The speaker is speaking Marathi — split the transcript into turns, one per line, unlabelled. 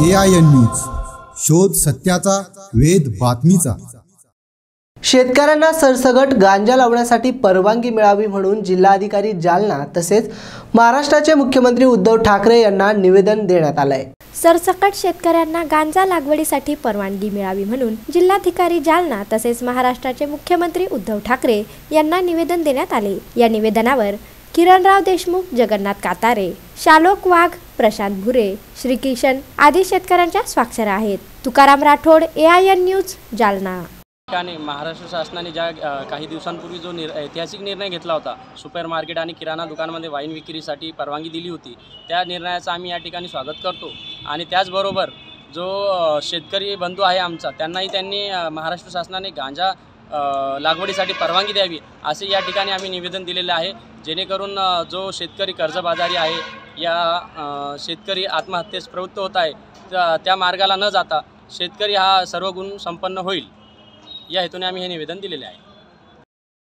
AIN न्यूज, शोध सत्याचा, वेध बातमीचा।
शेतकऱ्यांना सरसगट गांजा लावण्यासाठी परवानगी मिळावी म्हणून जिल्हाधिकारी जालना तसेच महाराष्ट्राचे मुख्यमंत्री उद्धव ठाकरे यांना निवेदन देण्यात आले आहे।
सरसकट शेतकऱ्यांना गांजा लागवडीसाठी परवानगी मिळावी म्हणून जिल्हाधिकारी जालना तसेच महाराष्ट्राचे मुख्यमंत्री उद्धव ठाकरे यांना निवेदन देण्यात आले। या निवेदनावर किरणराव देशमुख, जगन्नाथ कातारे, शालोक वाघ, प्रशांत भुरे, श्रीकिशन आदी शेतकऱ्यांच्या स्वाक्षऱ्या आहेत। Tukaram Rathod, AIN news, Jalna.
महाराष्ट्र शासनाने ज्या काही दिवसांपूर्वी जो ऐतिहासिक निर्णय घेतला होता, सुपर मार्केट आणि किराणा दुकानामध्ये वाईन विक्रीसाठी परवानगी दिली होती, त्या निर्णयाचं आम्ही या ठिकाणी स्वागत करतो। आणि त्याचबरोबर जो शेतकरी बंधू आहे आमचा, त्यांनाही त्यांनी महाराष्ट्र शासनाने गांजा लागवडीसाठी परवानगी द्यावी असे या ठिकाणी आम्ही निवेदन दिलेले आहे, जेणेकरून जो शेतकरी कर्जबाजारी आहे या शेतकरी आत्महत्येस प्रवृत्त होत आहे त्या मार्गाला न जाता शेतकरी हा सर्व गुण संपन्न होईल या हेतूने आम्ही हे निवेदन दिलेले आहे।